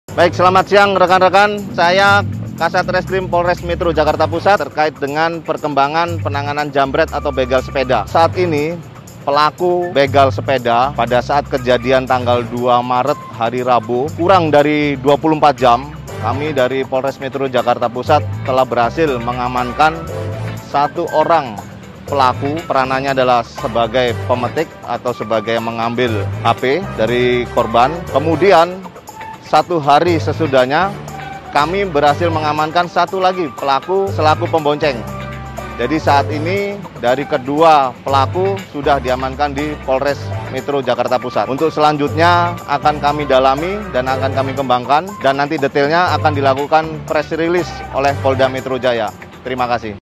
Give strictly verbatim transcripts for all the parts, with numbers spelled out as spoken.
Baik, selamat siang rekan-rekan. Saya Kasat Reskrim Polres Metro Jakarta Pusat terkait dengan perkembangan penanganan jambret atau begal sepeda. Saat ini pelaku begal sepeda pada saat kejadian tanggal dua Maret hari Rabu kurang dari dua puluh empat jam, kami dari Polres Metro Jakarta Pusat telah berhasil mengamankan satu orang pelaku. Peranannya adalah sebagai pemetik atau sebagai mengambil H P dari korban. Kemudian satu hari sesudahnya kami berhasil mengamankan satu lagi pelaku selaku pembonceng. Jadi saat ini dari kedua pelaku sudah diamankan di Polres Metro Jakarta Pusat. Untuk selanjutnya akan kami dalami dan akan kami kembangkan, dan nanti detailnya akan dilakukan press release oleh Polda Metro Jaya. Terima kasih.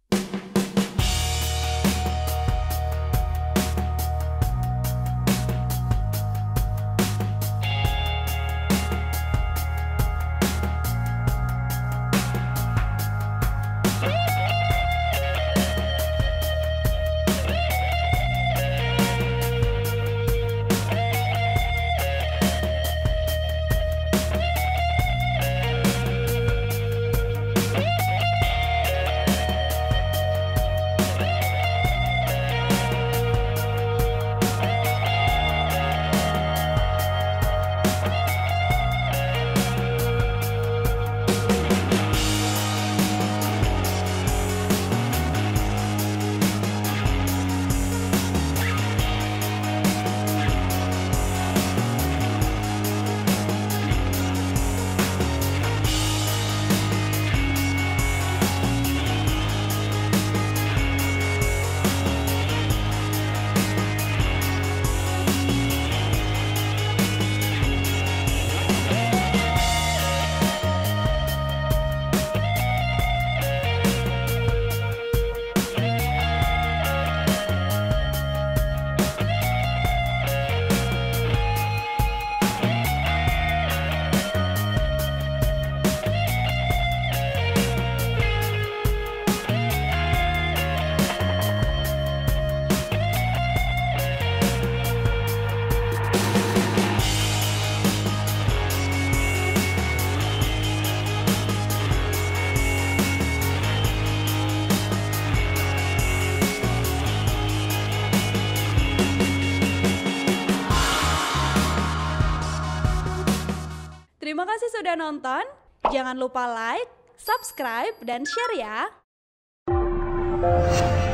Terima kasih sudah nonton. Jangan lupa like, subscribe, dan share ya.